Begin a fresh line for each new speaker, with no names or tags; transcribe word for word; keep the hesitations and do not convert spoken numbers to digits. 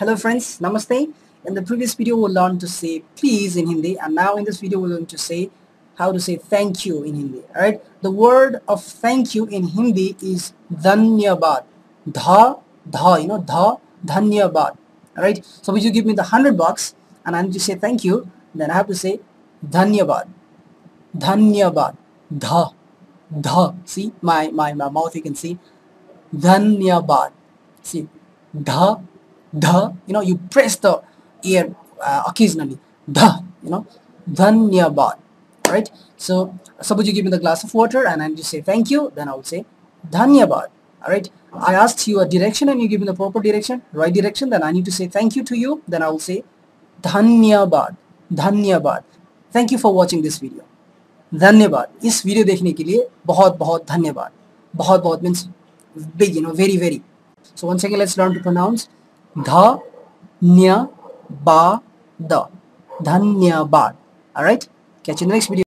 Hello friends, Namaste. In the previous video we learned to say please in Hindi, and now in this video we're going to say how to say thank you in Hindi. Alright, the word of thank you in Hindi is dhanyabad. Dha, dha, you know, dha, dhanyabad. Alright, so would you give me the hundred bucks and I need to say thank you, then I have to say dhanyabad. Dhanyabad. Dha, dha. See, my, my, my mouth you can see. Dhanyabad. See, dha, dha, you know, you press the ear uh, occasionally. Dha, you know, dhanyabad. Right? So, suppose you give me the glass of water and I just say thank you, then I will say dhanyabad. Alright? I asked you a direction and you give me the proper direction, right direction, then I need to say thank you to you, then I will say dhanyabad. Dhanyabad. Thank you for watching this video. धन्यवाद. इस video देखने के लिए बहुत बहुत धन्यवाद. बहुत बहुत means big, you know, very very. So once again let's learn to pronounce dha nya ba da. Dhanyabad. All right, catch you in the next video.